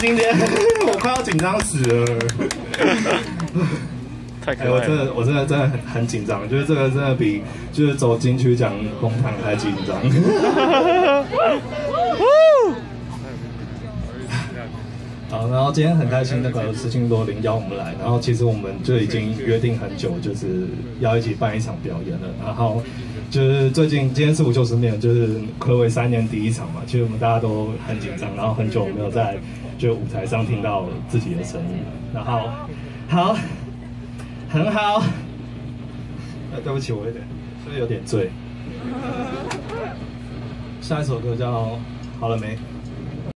今天我快要紧张死了。 太可爱了！ 我真的很紧张，就是这个真的比就是走金曲奖红毯还紧张。好，然后今天很开心，那个石青罗琳邀我们来，然后其实我们就已经约定很久，就是要一起办一场表演了。然后就是最近今天是5、90年，就是睽违3年第一场嘛，其实我们大家都很紧张，然后很久没有在就舞台上听到自己的声音，然后好。很好，对不起，我有点醉。下一首歌叫《好了没》。